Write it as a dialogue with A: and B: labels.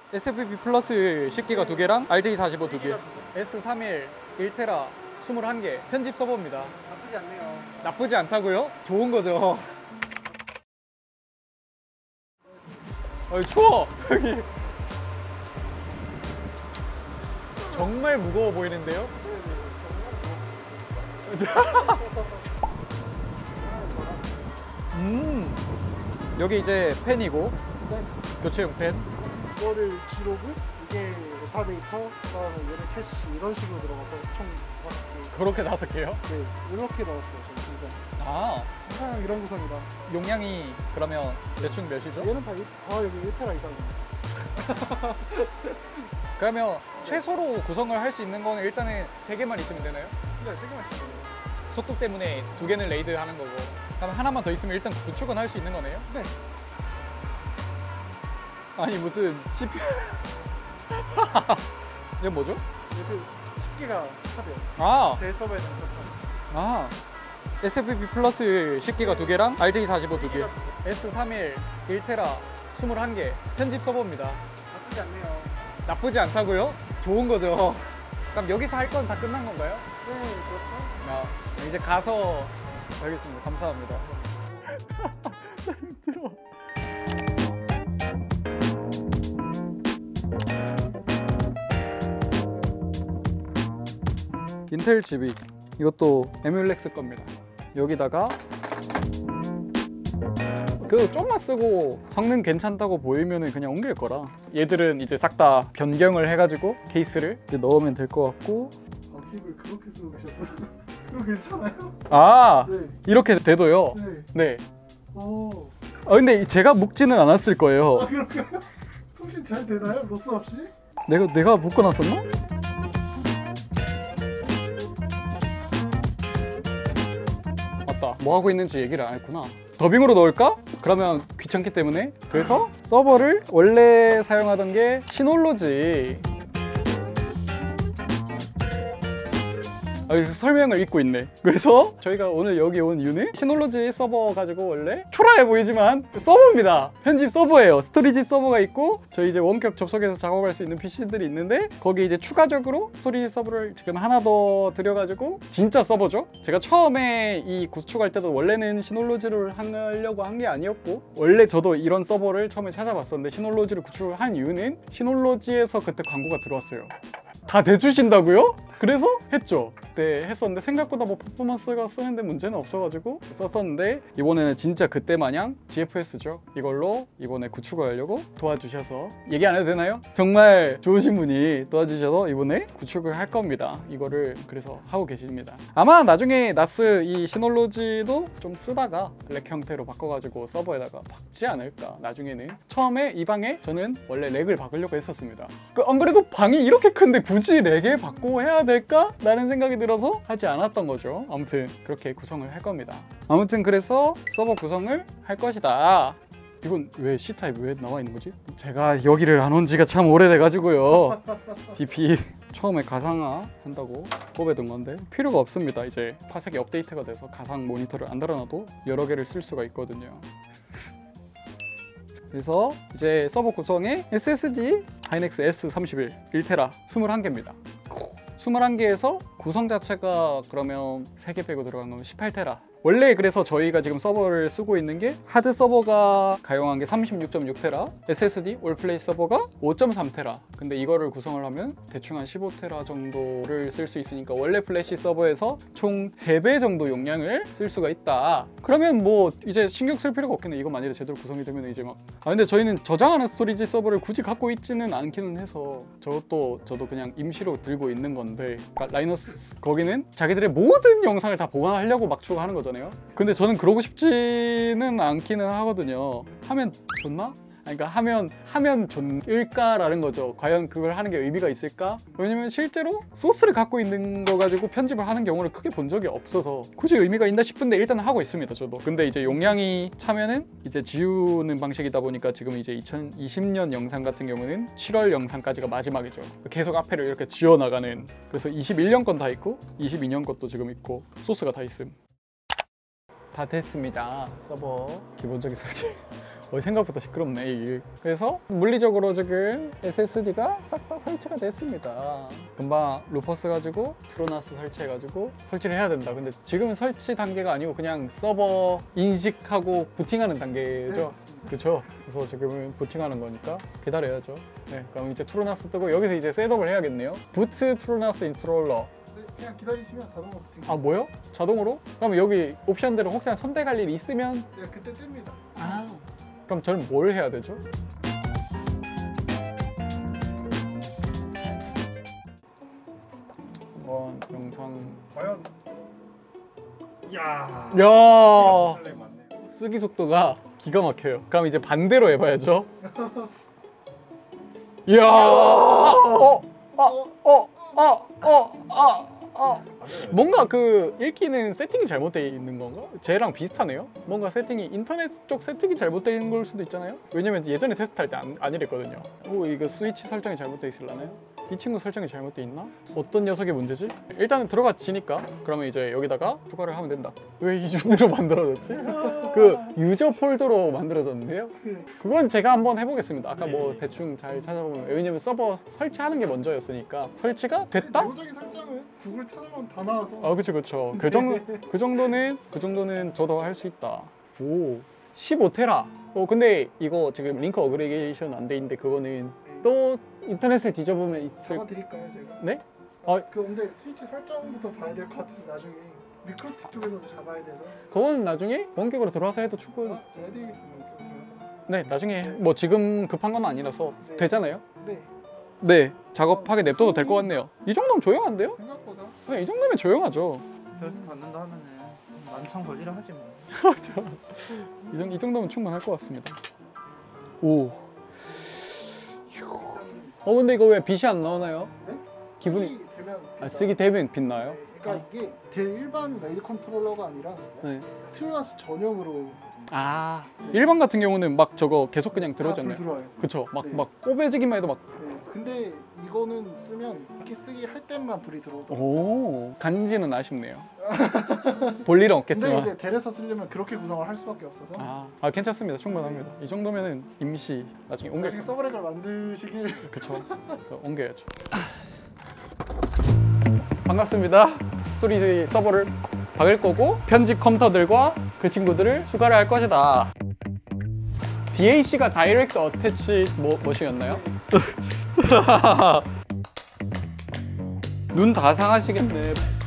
A: SFP 플러스 10기가 2개랑 RJ45 2개, S31 1테라 21개 편집 서버입니다.
B: 나쁘지 않네요.
A: 나쁘지 않다고요? 좋은 거죠. 추워! 여기 정말 무거워 보이는데요? 여기 이제 펜이고,
B: 네.
A: 교체용 펜.
B: 이거를 G로그, 이게 로타데이터, 그다음에 얘는 캐시 이런 식으로 들어가서 총 5개.
A: 그렇게 5개요?
B: 네, 이렇게 넣었어요. 저는 진짜.
A: 아,
B: 항상 이런 구성이다.
A: 용량이 그러면 대충 몇이죠?
B: 얘는 다 여기 1테라 이상이에요.
A: 그러면 최소로 구성을 할 수 있는 거는 일단은 3개만 있으면 되나요?
B: 네, 3개만 있어요.
A: 속도 때문에 2개는 레이드 하는 거고, 그럼 하나만 더 있으면 일단 구축은 할 수 있는 거네요?
B: 네.
A: 아니 무슨 CPU 이건 뭐죠?
B: 얘도 10개가 카드예요.
A: 아,
B: 대서버에 넣은
A: 아 SFP 플러스 10기가 2개랑 RJ45 2개, S31 1테라 21개 편집 서버입니다.
B: 나쁘지 않네요.
A: 나쁘지 않다고요? 좋은 거죠. 그럼 여기서 할 건 다 끝난 건가요?
B: 네, 그렇죠.
A: 아, 이제 가서 알겠습니다. 감사합니다. 힘들어. 인텔 GB, 이것도 에뮬렉스 겁니다. 여기다가 그 좀만 쓰고 성능 괜찮다고 보이면은 그냥 옮길 거라. 얘들은 이제 싹 다 변경을 해가지고 케이스를 이제 넣으면 될 것 같고.
B: 아, kép을 그렇게 쓰고 계셨구나. 이거 괜찮아요?
A: 아,
B: 네.
A: 이렇게 돼도요?
B: 네.
A: 네.
B: 오.
A: 근데 제가 묶지는 않았을 거예요.
B: 아, 그럴까요? 통신 잘 되나요? 로스 없이?
A: 내가 묶어놨었나? 맞다. 뭐 하고 있는지 얘기를 안 했구나. 더빙으로 넣을까? 그러면 귀찮기 때문에. 그래서 서버를 원래 사용하던 게 시놀로지. 여기서 설명을 읽고 있네. 그래서 저희가 오늘 여기 온 이유는 시놀로지 서버 가지고 원래 초라해 보이지만 서버입니다. 편집 서버예요. 스토리지 서버가 있고 저희 이제 원격 접속해서 작업할 수 있는 PC들이 있는데 거기 이제 추가적으로 스토리지 서버를 지금 하나 더 들여가지고 진짜 서버죠. 제가 처음에 이 구축할 때도 원래는 시놀로지를 하려고 한 게 아니었고, 원래 저도 이런 서버를 처음에 찾아봤었는데 시놀로지를 구축을 한 이유는 시놀로지에서 그때 광고가 들어왔어요. 다 대주신다고요? 그래서 했죠. 네, 했었는데 생각보다 뭐 퍼포먼스가 쓰는데 문제는 없어가지고 썼었는데, 이번에는 진짜 그때 마냥 GFS죠. 이걸로 이번에 구축을 하려고 도와주셔서, 얘기 안 해도 되나요? 정말 좋으신 분이 도와주셔서 이번에 구축을 할 겁니다. 이거를 그래서 하고 계십니다. 아마 나중에 나스 이 시놀로지도 좀 쓰다가 렉 형태로 바꿔가지고 서버에다가 박지 않을까. 나중에는. 처음에 이 방에 저는 원래 렉을 박으려고 했었습니다. 안 그래도 방이 이렇게 큰데 굳이 렉에 받고 해야 될까? 라는 생각이 들어서 하지 않았던 거죠. 아무튼 그렇게 구성을 할 겁니다. 아무튼 그래서 서버 구성을 할 것이다. 이건 왜 C타입 왜 나와 있는 거지? 제가 여기를 안 온 지가 참 오래돼 가지고요. DP 처음에 가상화 한다고 꼽아둔 건데 필요가 없습니다. 이제 파색이 업데이트가 돼서 가상 모니터를 안 달아놔도 여러 개를 쓸 수가 있거든요. 그래서 이제 서버 구성에 SSD 하이넥스 S31 1테라 21개입니다. 21개에서 구성 자체가 그러면 3개 빼고 들어간 건 18테라. 원래 그래서 저희가 지금 서버를 쓰고 있는 게 하드 서버가 가용한 게 36.6테라, SSD 올플레이 서버가 5.3테라. 근데 이거를 구성을 하면 대충 한 15테라 정도를 쓸 수 있으니까 원래 플래시 서버에서 총 3배 정도 용량을 쓸 수가 있다. 그러면 뭐 이제 신경 쓸 필요가 없겠네. 이거 만약에 제대로 구성이 되면 이제 막. 근데 저희는 저장하는 스토리지 서버를 굳이 갖고 있지는 않기는 해서 저도 그냥 임시로 들고 있는 건데, 그러니까 라이너스 거기는 자기들의 모든 영상을 다 보관하려고 막 추가하는 거죠. 근데 저는 그러고 싶지는 않기는 하거든요. 하면 좋나? 그러니까 하면 좋을까라는 거죠. 과연 그걸 하는 게 의미가 있을까? 왜냐면 실제로 소스를 갖고 있는 거 가지고 편집을 하는 경우를 크게 본 적이 없어서 굳이 의미가 있나 싶은데 일단 하고 있습니다. 저도. 근데 이제 용량이 차면은 이제 지우는 방식이다 보니까 지금 이제 2020년 영상 같은 경우는 7월 영상까지가 마지막이죠. 계속 앞에를 이렇게 지워나가는. 그래서 21년 건 다 있고 22년 것도 지금 있고 소스가 다 있음. 다 됐습니다. 서버 기본적인 설치. 생각보다 시끄럽네 이게. 그래서 물리적으로 지금 SSD가 싹 다 설치가 됐습니다. 금방 루퍼스 가지고 트로나스 설치해가지고 설치를 해야 된다. 근데 지금은 설치 단계가 아니고 그냥 서버 인식하고 부팅하는 단계죠. 그렇죠. 그래서 지금은 부팅하는 거니까 기다려야죠. 네, 그럼 이제 트로나스 뜨고 여기서 이제 셋업을 해야겠네요. 부트 트로나스 인스톨러.
B: 네, 그냥 기다리시면 자동으로 부팅.
A: 아 뭐요? 자동으로? 그럼 여기 옵션들을 혹시나 선택할 일이 있으면
B: 네, 그때 뜹니다.
A: 아 그럼 저는 뭘 해야 되죠? 한번 영상
B: 과연. 이야.
A: 야
B: 설레 맞네.
A: 쓰기 속도가 기가 막혀요. 그럼 이제 반대로 해봐야죠. 이야 뭔가 그 읽기는 세팅이 잘못되어 있는 건가? 쟤랑 비슷하네요. 뭔가 세팅이 인터넷 쪽 세팅이 잘못되어 있는 걸 수도 있잖아요. 왜냐면 예전에 테스트할 때 안 이랬거든요. 오 이거 스위치 설정이 잘못되어 있을라나요? 이 친구 설정이 잘못되어 있나? 어떤 녀석의 문제지? 일단은 들어가지니까 그러면 이제 여기다가 추가를 하면 된다. 왜 이 준으로 만들어졌지? 그 유저 폴더로 만들어졌는데요? 그건 제가 한번 해보겠습니다. 아까 뭐 대충 잘 찾아보면 왜냐면 서버 설치하는 게 먼저였으니까 설치가 됐다?
B: 내부적인 설정은 구글 찾아보면 다 나와서.
A: 아 그쵸. 그 정도는 저도 할 수 있다. 오 15테라. 근데 이거 지금 링크 어그리게이션 안 돼 있는데 그거는 또 인터넷을 뒤져보면 있을.
B: 잡아드릴까요 제가?
A: 네?
B: 근데 스위치 설정부터 봐야 될 것 같아서 나중에 미크로틱 쪽에서도 잡아야 돼서.
A: 그거는 나중에 원격으로 들어와서 해도 충분.
B: 제가 해드리겠습니다. 이렇게 들어가서.
A: 네 나중에 뭐 지금 급한 건 아니라서
B: 네.
A: 되잖아요.
B: 네,
A: 네 작업하게 냅둬도 될 것 같네요. 이 정도면 조용한데요?
B: 생각보다.
A: 네, 이 정도면 조용하죠.
C: 스트레스 받는다 하면은 만창 걸리라 하지 뭐.
A: 이 정도면 충분할 것 같습니다. 오. 근데 이거 왜 빛이 안 나오나요?
B: 네?
A: 기분이
B: 쓰기 되면
A: 쓰기 되면 빛나요?
B: 네, 그러니까 이게 일반 메이드 컨트롤러가 아니라
A: 네.
B: 트루나스 전용으로
A: 아 일반 같은 경우는 막 저거 계속 그냥 들어오잖아요.
B: 불 들어와요.
A: 그쵸?
B: 네.
A: 막 꼬매지기만 해도 막.
B: 네, 근데 이거는 쓰면 이렇게 쓰기 할 때만 불이 들어오더라고요.
A: 오 간지는 아쉽네요. 볼 일은
B: 근데
A: 없겠지만.
B: 이제 델에서 쓰려면 그렇게 구성을 할 수밖에 없어서
A: 괜찮습니다. 충분합니다. 이 정도면은 임시 나중에 옮겨.
B: 나중에 서브렉을 만드시길.
A: 그쵸? 옮겨야죠. 반갑습니다. 스토리지 서버를 박을 거고 편집 컴퓨터들과 그 친구들을 추가를 할 것이다. DAC가 다이렉트 어태치 머신이었나요? 눈 다 상하시겠네.